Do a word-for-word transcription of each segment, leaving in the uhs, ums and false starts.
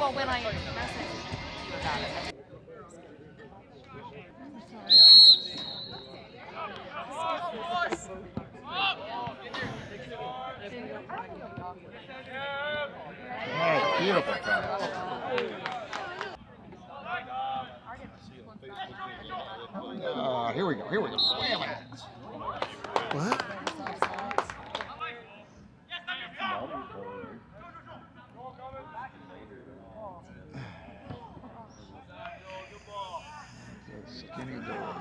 Well, when I messaged you about it. Oh, beautiful pass. Uh, here we go, here we go. What? Skinny dog.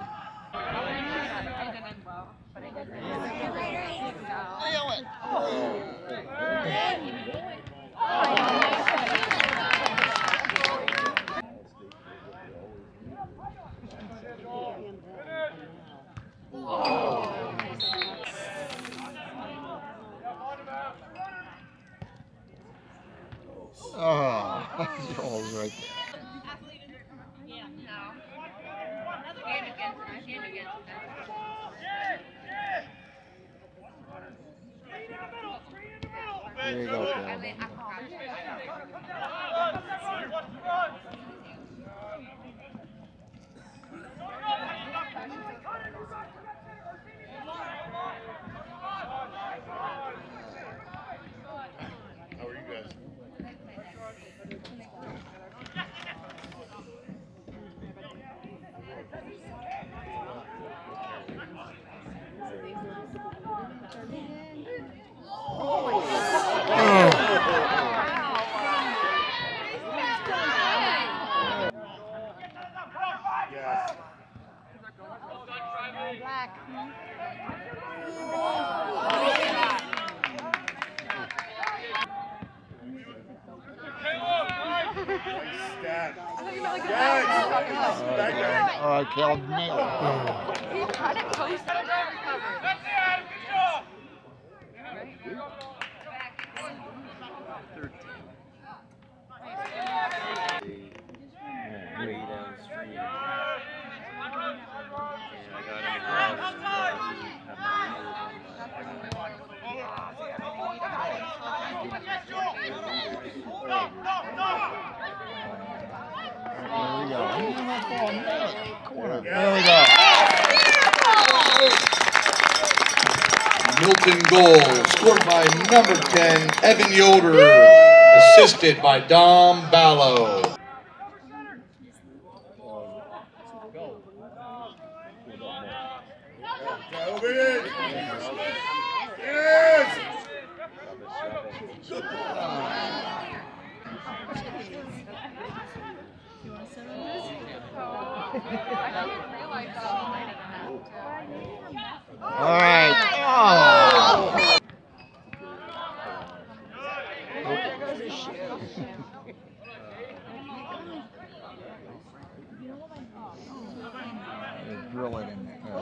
Feel it. Oh, that's all right there. Yeah, no. Another game against us. Game against us. There you go, Cal. How are you guys? All right, Caleb, nailed it. He tried it close. That's it, Adam. Good job. Way downstream. And I got him in the house. There we go. There we go. Milton goal, scored by number ten, Evan Yoder, assisted by Dom Ballo. All right. Oh. Drill it in there.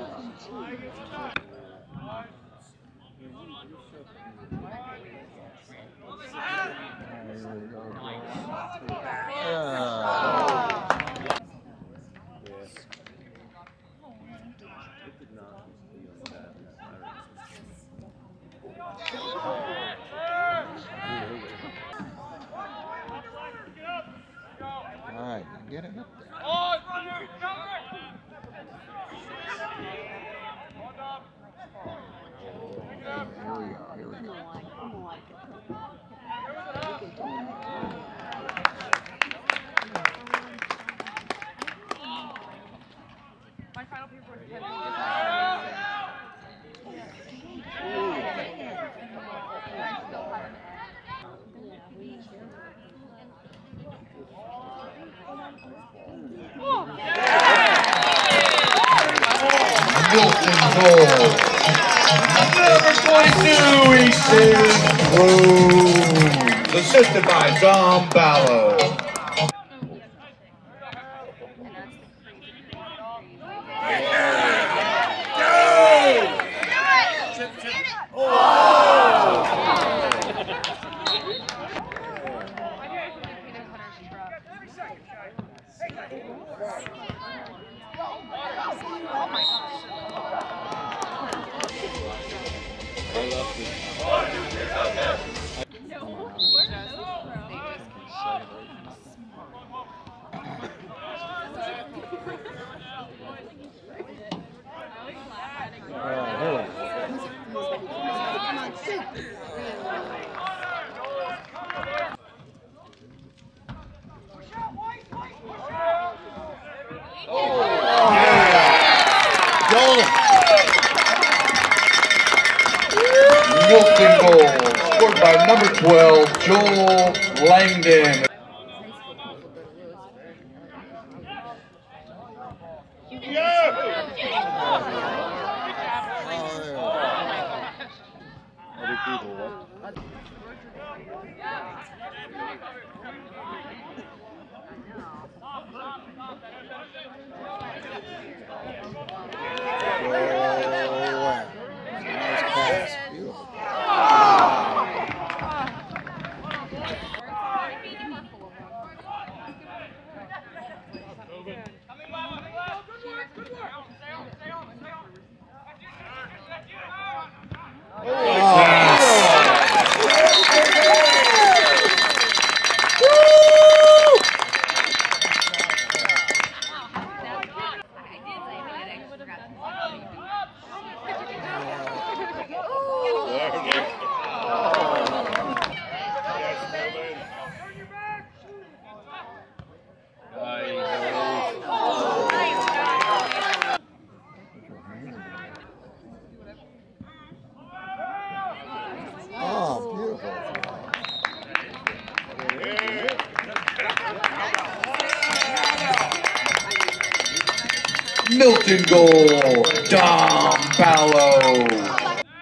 All right, get it up there. Here we go, here we go. My final paper was ten. Milton goal. Number twenty-two, Ethan Rhodes, assisted by Dom Ballo. Milton goal, scored by number twelve, Joel Langdon. Other people, what? Nice pass. Beautiful. Oh, beautiful. Milton goal, Dom Ballo.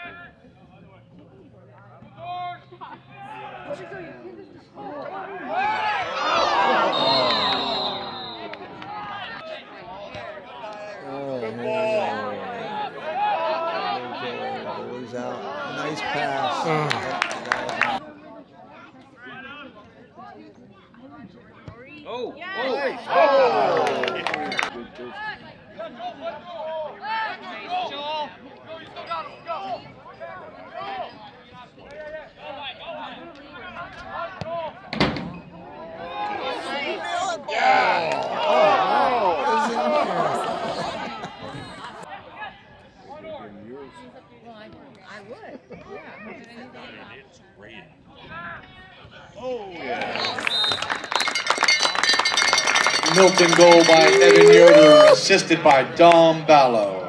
Out. Nice pass. Oh, oh, oh. I would. It's red. Oh, yeah. Milton goal by Ethan Yoder, assisted by Dom Ballo.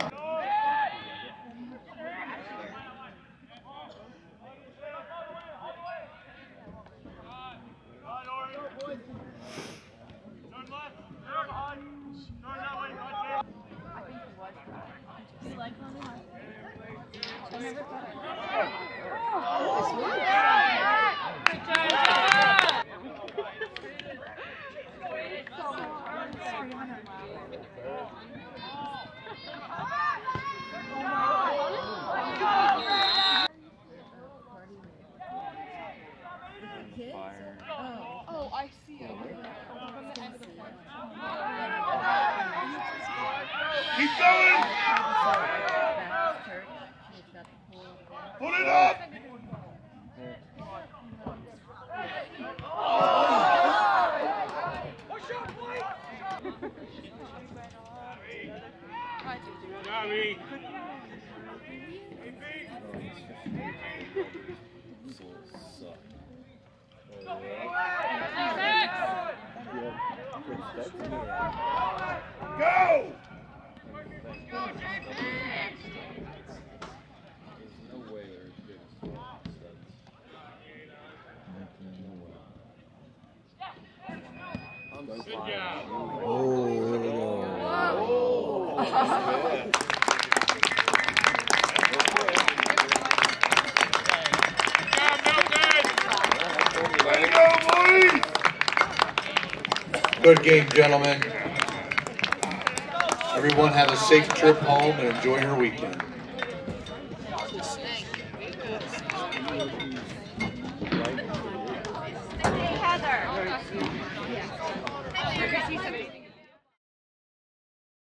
Oh, I see it. Keep going! Put it up! Johnny! Go! Oh, here we go. Way to go, boys! Good game, gentlemen. Everyone have a safe trip home and enjoy your weekend.